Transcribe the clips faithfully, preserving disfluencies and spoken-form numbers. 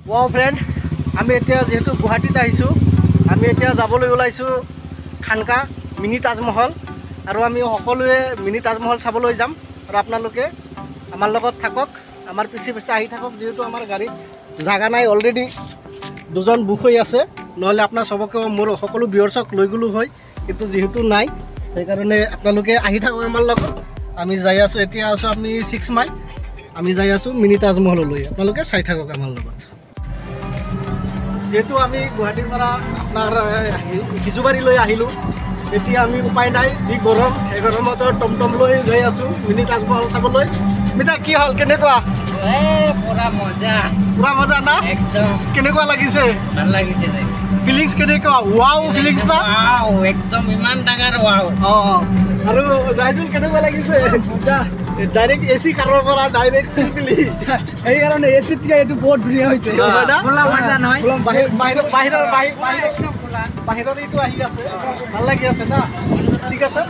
ও friend, আমি এতিয়া যেহেতু গুৱাহাটীত আহিছোঁ, আমি এতিয়া যাবলৈ ওলাইছোঁ খানকা মিনি তাজমহল। আৰু আমি সকলোৱে মিনি তাজমহল চাবলৈ যাম। আৰু আপোনালোকে আমাৰ লগত থাকক, আমাৰ পিছে পিছে আহি থাকক। যিহেতু আমাৰ গাড়ীত জাগা নাই, অলৰেডি দুজন বুক হৈ আছে, নহ'লে আপোনাৰ চবকে মোৰ সকলো ভিউৱাৰ্ছক লৈ গ'লোঁ হয়, কিন্তু যিহেতু নাই, সেইকাৰণে আপোনালোকে আহি থাকক আমাৰ লগত। আমি যাই আছোঁ, এতিয়া আছোঁ আমি ছিক্স মাইল, আমি যাই আছোঁ মিনি তাজমহললৈ। আপোনালোকে চাই থাকক আমাৰ লগত। যেহেতু আমি গুৱাহাটীৰ পৰা আপোনাৰ সিজুবাৰীলৈ আহিলোঁ, এতিয়া আমি উপায় নাই, যি গৰম সেই গৰমত টমটম লৈ গৈ আছোঁ মিনি তাজমহল চাবলৈ। মিতা কি হ'ল, কেনেকুৱা? পুৰা মজা, পুৰা মজা না? একদম কেনেকুৱা লাগিছে? ভাল লাগিছে। ফিলিংছ কেনেকুৱা? ৱাও ফিলিংছ না? ৱাও, একদম ইমান ডাঙৰ ৱাও। অঁ, আৰু জাইদুল কেনেকুৱা লাগিছে? ডাইৰেক্ট এ চি কাৰৰ পৰা ডাইৰেক্ট পিলি, সেইকাৰণে এ চিতকৈ এইটো বহুত ধুনীয়া হৈছে। খোলা মজা নহয়, বাহিৰৰ বাহিৰৰ বাহিৰৰ এইটো আহি আছে, ভাল লাগি আছে না? ঠিক আছে,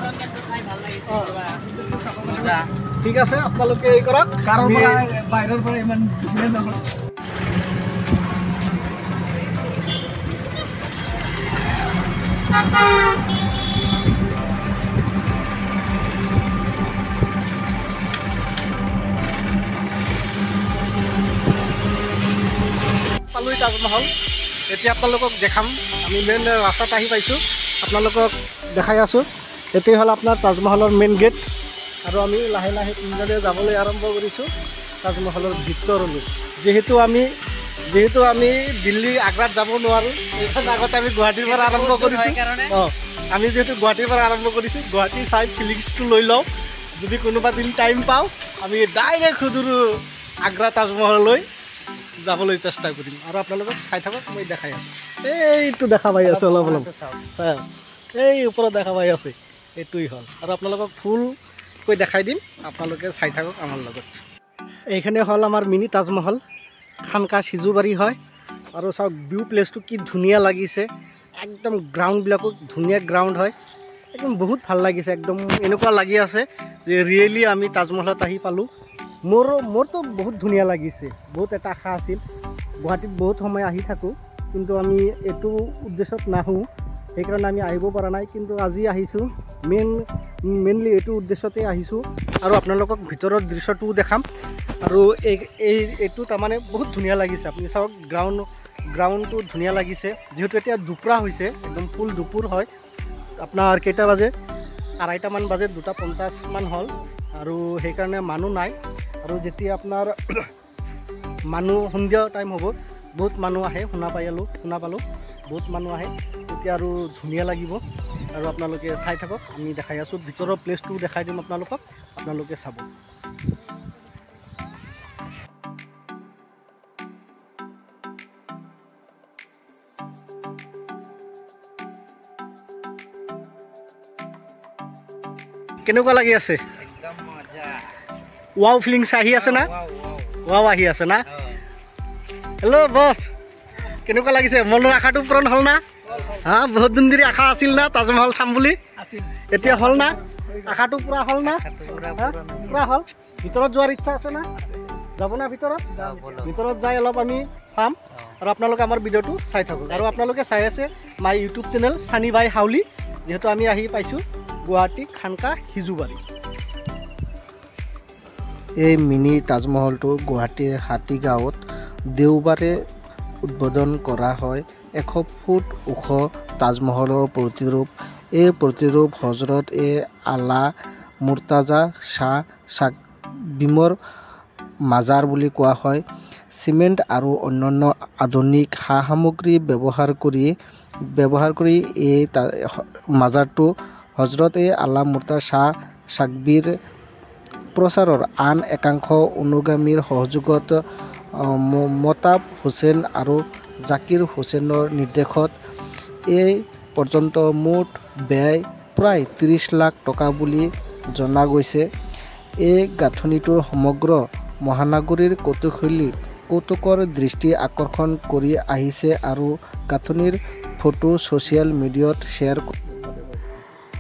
ঠিক আছে, আপোনালোকে এই কৰক। কাৰৰ পৰা বাহিৰৰ পৰা ইমান ধুনীয়া নহয়। পালোঁ তাজমহল। এতিয়া আপোনালোকক দেখাম, আমি মেইন ৰাস্তাত আহি পাইছোঁ, আপোনালোকক দেখাই আছোঁ। এইটোৱে হ'ল আপোনাৰ তাজমহলৰ মেইন গেট। আৰু আমি লাহে লাহে তিনিজনে যাবলৈ আৰম্ভ কৰিছোঁ তাজমহলৰ ভিতৰলৈ। যিহেতু আমি যিহেতু আমি দিল্লী আগ্ৰাত যাব নোৱাৰোঁ, সেইকাৰণে আগতে আমি গুৱাহাটীৰ পৰা আৰম্ভ কৰিছোঁ। অঁ, আমি যিহেতু গুৱাহাটীৰ পৰা আৰম্ভ কৰিছোঁ, গুৱাহাটী চাই ফিলিংছটো লৈ লওঁ। যদি কোনোবা দিন টাইম পাওঁ, আমি ডাইৰেক্ট সুদূৰ আগ্ৰা তাজমহললৈ যাবলৈ চেষ্টা কৰিম। আৰু আপোনালোকক চাই থাকক, মই দেখাই আছোঁ। এইটো দেখা পাই আছোঁ অলপ অলপ, এই ওপৰত দেখা পাই আছে, এইটোৱেই হ'ল। আৰু আপোনালোকক ফুলকৈ দেখাই দিম, আপোনালোকে চাই থাকক আমাৰ লগত। এইখিনি হ'ল আমাৰ মিনি তাজমহল, খানকা সিজুবাৰী হয়। আৰু চাওক ভিউ প্লেচটো কি ধুনীয়া লাগিছে, একদম গ্ৰাউণ্ডবিলাকো ধুনীয়া গ্ৰাউণ্ড হয়, একদম বহুত ভাল লাগিছে। একদম এনেকুৱা লাগি আছে যে ৰিয়েলি আমি তাজমহলত আহি পালোঁ। মোৰ মোৰতো বহুত ধুনীয়া লাগিছে। বহুত এটা আশা আছিল, গুৱাহাটীত বহুত সময় আহি থাকোঁ, কিন্তু আমি এইটো উদ্দেশ্যত নাহোঁ, সেইকাৰণে আমি আহিব পৰা নাই। কিন্তু আজি আহিছোঁ, মেইন মেইনলি এইটো উদ্দেশ্যতে আহিছোঁ। আৰু আপোনালোকক ভিতৰৰ দৃশ্যটোও দেখাম। আৰু এই এই এইটো তাৰমানে বহুত ধুনীয়া লাগিছে। আপুনি চাওক, গ্ৰাউণ্ড গ্ৰাউণ্ডটো ধুনীয়া লাগিছে। যিহেতু এতিয়া দুপৰা হৈছে, একদম ফুল দুপৰ হয়। আপোনাৰ কেইটা বাজে? আঢ়াইটামান বাজে, দুটা পঞ্চাছমান হ'ল। আৰু সেইকাৰণে মানুহ নাই। আৰু যেতিয়া আপোনাৰ মানুহ সন্ধিয়া টাইম হ'ব, বহুত মানুহ আহে, শুনা পালোঁ শুনা পালোঁ বহুত মানুহ আহে, তেতিয়া আৰু ধুনীয়া লাগিব। আৰু আপোনালোকে চাই থাকক, আমি দেখাই আছোঁ ভিতৰৰ প্লেচটোও দেখাই দিম আপোনালোকক, আপোনালোকে চাব। কেনেকুৱা লাগি আছে? একদম মজা। ৱাও ফিলিংছ আহি আছে না? ৱাও আহি আছে না? হেল্ল' বছ, কেনেকুৱা লাগিছে? মনৰ আশাটো পূৰণ হ'ল না? হা, বহুত দিন ধৰি আশা আছিল না তাজমহল চাম বুলি, এতিয়া হ'ল না? আশাটো পূৰা হ'ল না? পূৰা হ'ল। ভিতৰত যোৱাৰ ইচ্ছা আছে না? যাব না ভিতৰত? ভিতৰত যাই অলপ আমি চাম। আৰু আপোনালোকে আমাৰ ভিডিঅ'টো চাই থাকক। আৰু আপোনালোকে চাই আছে মাই ইউটিউব চেনেল চানি বাই হাউলি। যিহেতু আমি আহি পাইছোঁ গুৱাহাটী খানকা সিজুবাৰী। এই মিনি তাজমহলটো গুৱাহাটীৰ হাতীগাঁৱত দেওবাৰে উদ্বোধন কৰা হয়। এশ ফুট ওখ তাজমহলৰ প্ৰতিৰূপ। এই প্ৰতিৰূপ হজৰত এ আলা মুৰ্তাজা শ্বাহ চাকবিমৰ মাজাৰ বুলি কোৱা হয়। চিমেণ্ট আৰু অন্যান্য আধুনিক সা সামগ্ৰী ব্যৱহাৰ কৰি ব্যৱহাৰ কৰি এই মাজাৰটো হজৰত এ আলা মুৰ্তাজা শ্বাহ চাকবিৰ প্ৰচাৰৰ আন একাংশ অনুগামীৰ সহযোগত মতাব হুছেইন আৰু জাকিৰ হুছেইনৰ নিৰ্দেশত এই পৰ্যন্ত মুঠ ব্যয় প্ৰায় ত্ৰিছ লাখ টকা বুলি জনা গৈছে। এই গাঁথনিটোৰ সমগ্ৰ মহানগৰীৰ কৌতুকশৈলী কৌতুকৰ দৃষ্টি আকৰ্ষণ কৰি আহিছে আৰু গাঁথনিৰ ফটো ছ'চিয়েল মিডিয়াত শ্বেয়াৰ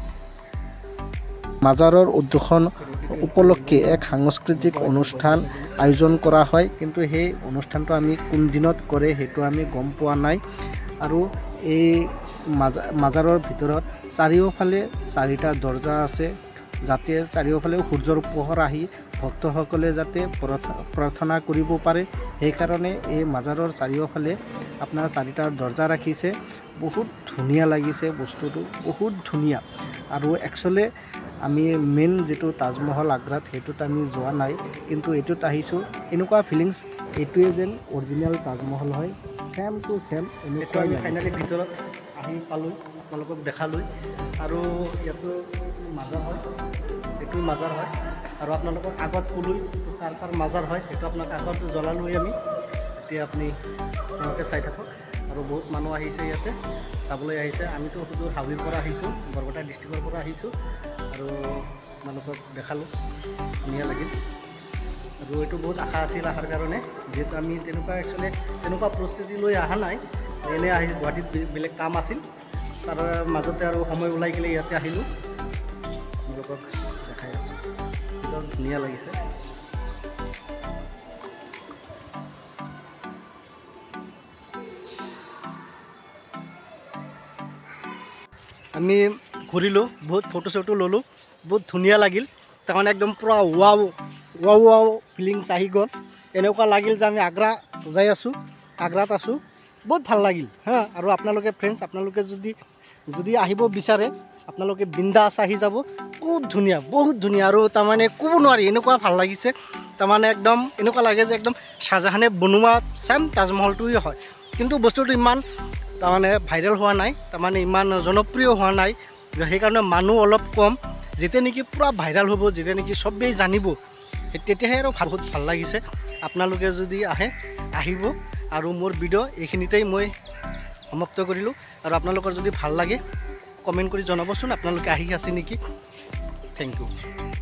মাজাৰৰ উদ্বোধন উপলক্ষে এক সাংস্কৃতিক অনুষ্ঠান আয়োজন কৰা হয়, কিন্তু সেই অনুষ্ঠানটো আমি কোন দিনত কৰে সেইটো আমি গম পোৱা নাই। আৰু এই মাজা মাজাৰৰ ভিতৰত চাৰিওফালে চাৰিটা দৰ্জা আছে, যাতে চাৰিওফালে সূৰ্যৰ পোহৰ আহি ভক্তসকলে যাতে প্ৰাৰ্থনা কৰিব পাৰে। সেইকাৰণে এই মাজাৰৰ চাৰিওফালে আপোনাৰ চাৰিটা দৰ্জা ৰাখিছে। বহুত ধুনীয়া লাগিছে বস্তুটো, বহুত ধুনীয়া। আৰু একচুৱেলি আমি মেইন যিটো তাজমহল আগ্ৰাত সেইটোত আমি যোৱা নাই, কিন্তু এইটোত আহিছোঁ। এনেকুৱা ফিলিংছ এইটোৱে যেন অৰিজিনেল তাজমহল হয়, ছেম টু ছেম এনেকুৱা। আমি ফাইনেলি ভিতৰত আহি পালোঁ, আপোনালোকক দেখালোঁ। আৰু ইয়াতো মাজাৰ হয়, এইটো মাজাৰ হয়। আৰু আপোনালোকক আগত ক'লোঁ কাৰ কাৰ মাজাৰ হয়, সেইটো আপোনাক আগত জ্বলালোঁ আমি। এতিয়া আপুনি তেওঁলোকে চাই থাকক। আৰু বহুত মানুহ আহিছে ইয়াতে চাবলৈ আহিছে। আমিতো সুদূৰ হাউলিৰ পৰা আহিছোঁ, বৰপেটা ডিষ্ট্ৰিক্টৰ পৰা আহিছোঁ। আৰু আপোনালোকক দেখালোঁ, ধুনীয়া লাগিল। আৰু এইটো বহুত আশা আছিল অহাৰ কাৰণে, যিহেতু আমি তেনেকুৱা একচুৱেলি তেনেকুৱা প্ৰস্তুতি লৈ অহা নাই, এনেই আহি গুৱাহাটীত বেলেগ কাম আছিল, তাৰ মাজতে আৰু সময় ওলাই কিনে ইয়াতে আহিলোঁ। আপোনালোকক দেখাই আছোঁ, একদম ধুনীয়া লাগিছে। আমি ঘূৰিলোঁ, বহুত ফটো চটো ল'লোঁ, বহুত ধুনীয়া লাগিল। তাৰমানে একদম পূৰা ৱাও ৱাও ৱাও ফিলিংছ আহি গ'ল। এনেকুৱা লাগিল যে আমি আগ্ৰা যাই আছোঁ, আগ্ৰাত আছোঁ। বহুত ভাল লাগিল হা। আৰু আপোনালোকে ফ্ৰেণ্ডছ, আপোনালোকে যদি যদি আহিব বিচাৰে আপোনালোকে বিন্দাছ আহি যাব। বহুত ধুনীয়া, বহুত ধুনীয়া। আৰু তাৰমানে ক'ব নোৱাৰি এনেকুৱা ভাল লাগিছে। তাৰমানে একদম এনেকুৱা লাগে যে একদম শ্বাহজাহানে বনোৱা ছেম তাজমহলটোৱে হয়, কিন্তু বস্তুটো ইমান তাৰমানে ভাইৰেল হোৱা নাই, তাৰমানে ইমান জনপ্ৰিয় হোৱা নাই। সেইকাৰণে মানুহ অলপ কম। যেতিয়া নেকি পূৰা ভাইৰেল হ'ব, যেতিয়া নেকি চবেই জানিব, তেতিয়াহে আৰু বহুত ভাল লাগিছে। আপোনালোকে যদি আহে আহিব। আৰু মোৰ ভিডিঅ' এইখিনিতেই মই সমাপ্ত কৰিলোঁ। আৰু আপোনালোকৰ যদি ভাল লাগে কমেণ্ট কৰি জনাবচোন আপোনালোকে আহি আছে নেকি। Thank U.